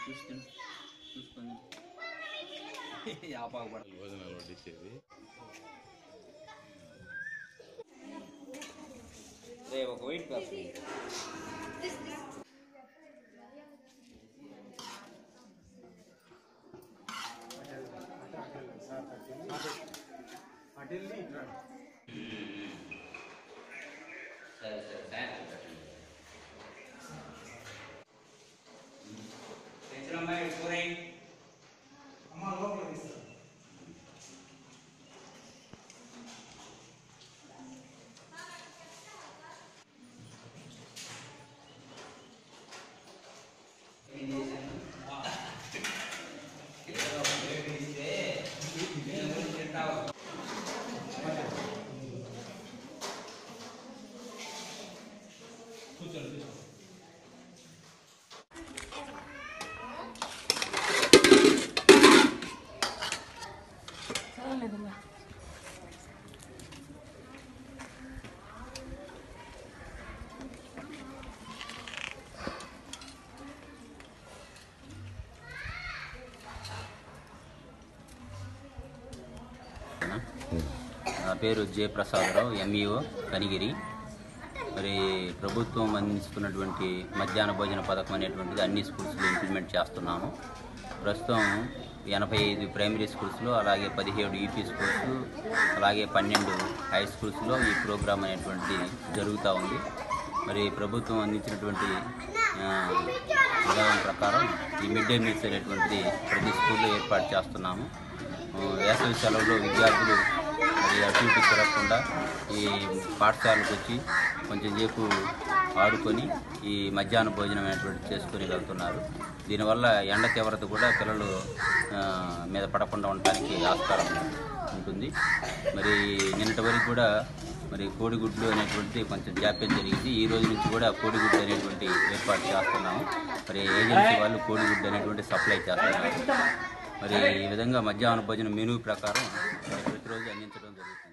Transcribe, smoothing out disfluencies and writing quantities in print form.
చూసుకొని భోజనాలు వడ్డించేది ఒక వైట్ కాఫీ సరే అమ్మాయి పూరై అమ్మ లోపల తీస్తారు నా పేరు జయప్రసాదరావు, ఎంఈఓ కనిగిరి. మరి ప్రభుత్వం అందిస్తున్నటువంటి మధ్యాహ్న భోజన పథకం అనేటువంటిది అన్ని స్కూల్స్లో ఇంప్లిమెంట్ చేస్తున్నాము. ప్రస్తుతం 85 ప్రైమరీ స్కూల్స్లో, అలాగే 17 యూపీ స్కూల్స్, అలాగే 12 హై స్కూల్స్లో ఈ ప్రోగ్రాం అనేటువంటిది జరుగుతూ ఉంది. మరి ప్రభుత్వం అందించినటువంటి విధానం ప్రకారం ఈ మిడ్ డే మీల్స్ అనేటువంటిది ప్రతి స్కూల్లో ఏర్పాటు చేస్తున్నాము. వేసవి సెలవులో విద్యార్థులు మరి అటు ఇటు తిరగకుండా ఈ పాఠశాలకు వచ్చి కొంచెం సేపు ఆడుకొని ఈ మధ్యాహ్న భోజనం అనేటువంటి చేసుకొని వెళ్తున్నారు. దీనివల్ల ఎండ తీవ్రత కూడా పిల్లలు మీద పడకుండా ఉండటానికి ఆస్కారం ఉంటుంది. మరి నిన్నటి వరకు కూడా మరి కోడిగుడ్లు అనేటువంటి కొంచెం జాప్యం జరిగింది. ఈ రోజు నుంచి కూడా కోడిగుడ్డు అనేటువంటి ఏర్పాటు చేస్తున్నాము. మరి ఏజెన్సీ వాళ్ళు కోడిగుడ్డు అనేటువంటి సప్లై చేస్తున్నారు. మరి ఈ విధంగా మధ్యాహ్న భోజనం మెనూ ప్రకారం ప్రతిరోజు అందించడం జరుగుతుంది.